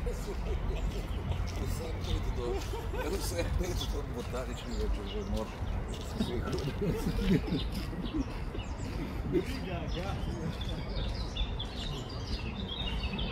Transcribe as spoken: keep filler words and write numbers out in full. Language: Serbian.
Vse je peto, vse je peto, to botanični večer že mor. Briga,